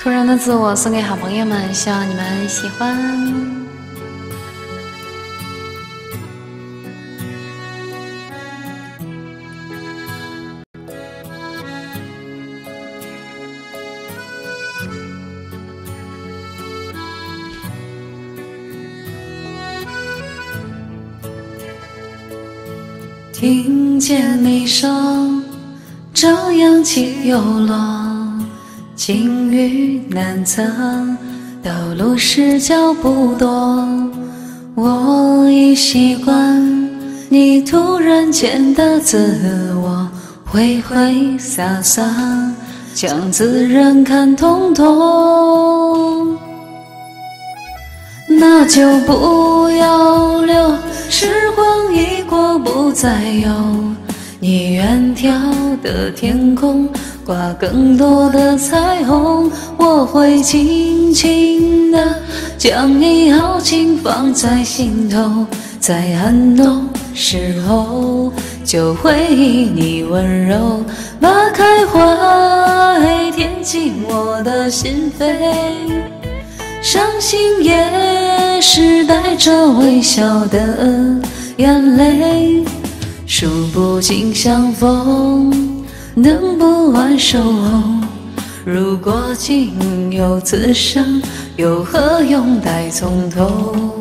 突然的自我送给好朋友们，希望你们喜欢。听见你说朝阳起又落，晴雨难测，道路是脚步多。我已习惯你突然间的自我，挥挥洒洒，将自然看通透。那就不要留，时光一过不再有，你远眺的天空挂更多的彩虹，我会轻轻地将你豪情放在心头，在寒冬时候就回忆你温柔，把开怀填进我的心扉，伤心也是带着微笑的眼泪，数不尽相逢，能不挽守候？如果仅有此生，又何用待从头？